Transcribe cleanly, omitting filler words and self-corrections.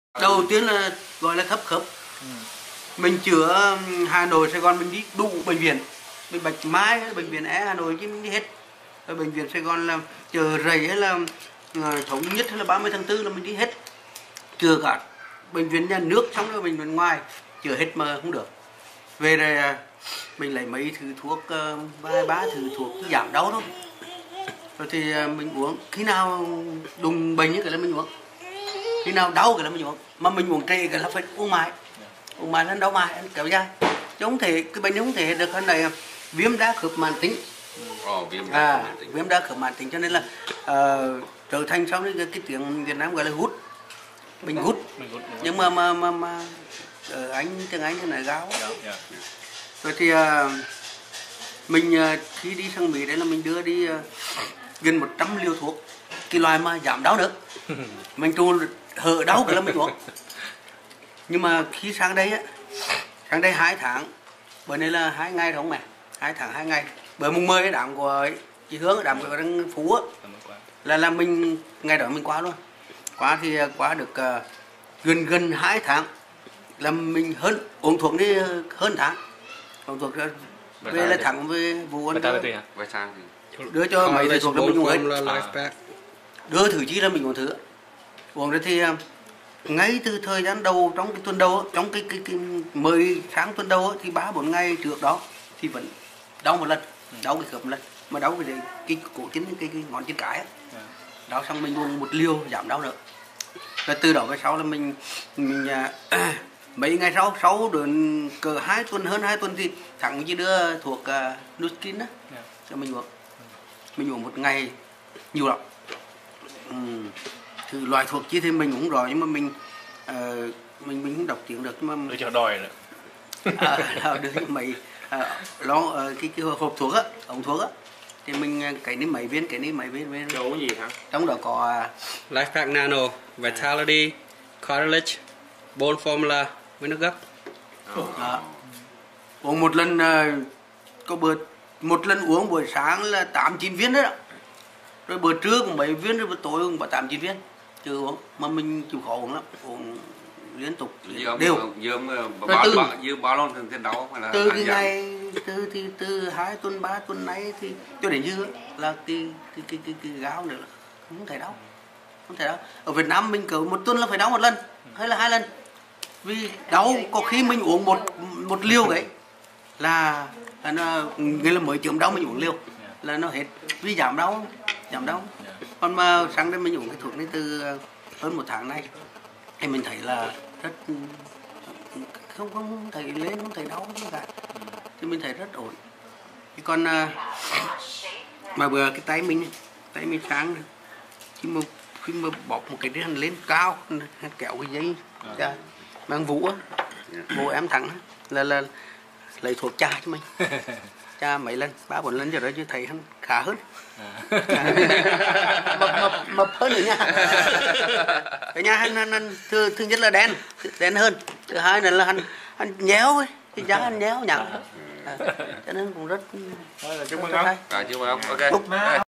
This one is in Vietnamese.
Đầu tiên là gọi là thấp khớp. Mình chữa Hà Nội, Sài Gòn mình đi đủ bệnh viện. Mình Bạch Mai, bệnh viện Hà Nội chứ mình đi hết. Rồi bệnh viện Sài Gòn là chợ Rẫy hay là Thống Nhất hay là 30 tháng 4 là mình đi hết. Chữa cả bệnh viện nhà nước xong rồi bệnh viện ngoài chữa hết mà không được. Về rồi mình lấy mấy thứ thuốc, vài ba thứ thuốc giảm đau thôi. Rồi thì mình uống, khi nào đùng bệnh như cái là mình uống, khi nào đau cái là mình uống, mà mình uống trễ cái là phải uống mãi lên đau mãi kéo dài, chứ không thể cái bệnh không thể được hơn này. Viêm đa khớp mãn tính, viêm đa khớp mãn tính, cho nên là trở thành sau đấy cái tiếng Việt Nam gọi là hút, mình hút, nhưng mà tiếng Anh thì nói gáo. Rồi thì mình khi đi sang Mỹ đấy là mình đưa đi gần 100 liều thuốc, cái loại mà giảm đau nữa. Mình trù hở đau cái là mình uống. Nhưng mà khi sang đây 2 tháng, bữa nay là 2 ngày đúng không mẹ? 2 tháng 2 ngày. Bữa mùng 10 cái đám của chị Hương, đám của Đăng Phú á, là mình ngày đó mình qua luôn. Qua thì qua được gần 2 tháng là mình uống thuốc đi hơn tháng. Uống thuốc về là thẳng về vụ ăn đưa cho mấy thầy thuốc là mình uống hết. Đưa thử chi là mình uống thử. Uống rồi thì ngay từ thời gian đầu, trong cái tuần đầu, trong cái mới sáng tuần đầu thì 3-4 ngày trước đó thì vẫn đau một lần, đau cái khớp một lần, mà đau cái cổ chân, cái ngón chân cái, đau xong mình uống 1 liều giảm đau nữa. Rồi từ đó về sau là mình mấy ngày sau đến cỡ 2 tuần, hơn 2 tuần thì thằng chỉ đưa thuộc Nuskin đó cho mình uống. Mình uống 1 ngày nhiều lắm. Thì loại thuốc chi thì mình uống rồi, nhưng mà mình không đọc tiếng được, nhưng mà để cho đòi nữa. Đưa mấy cái hộp thuốc á, ống thuốc á, thì mình cái ní mấy viên Chỗ gì hả? trong đó có LifePak Nano, Vitality, Cartilage, Bone Formula với nước gấp. Uống một lần, một lần uống buổi sáng là 8-9 viên đấy đó. Rồi bữa trưa cũng 7 viên, rồi bữa tối cũng 8-9 viên. Chứ uống mà mình chịu khó uống lắm, uống liên tục đều. Bao lâu thì đau hay là từ cái ngày từ 2 tuần 3 tuần nay thì cho đến dư là cái gáo nữa không thể đau, Ở Việt Nam mình cỡ 1 tuần là phải đau 1 lần hay là 2 lần, vì đau có khi mình uống một liều đấy là nó nghĩa là mới chữa đau mình uống liều là nó hết, vì giảm đau. Còn mà sáng đây mình uống cái thuốc này từ hơn 1 tháng nay thì mình thấy là rất không thấy lên, không thấy đau gì cả, thì mình thấy rất ổn. Còn mà vừa cái tay mình sáng khi mà bọc một cái răng lên cao, kéo cái dây mang vũ á, bố em thẳng là lấy thuốc cha cho mình. Cha mấy lần, 3-4 lần rồi đó chứ thấy hắn khá hơn. Mập hơn nữa nha. Cái nhà hắn thứ nhất là đen hơn, thứ hai là hắn nhéo ấy, cái da hắn nhéo nhẵn, cho nên cũng rất chúc mừng ông. Ok.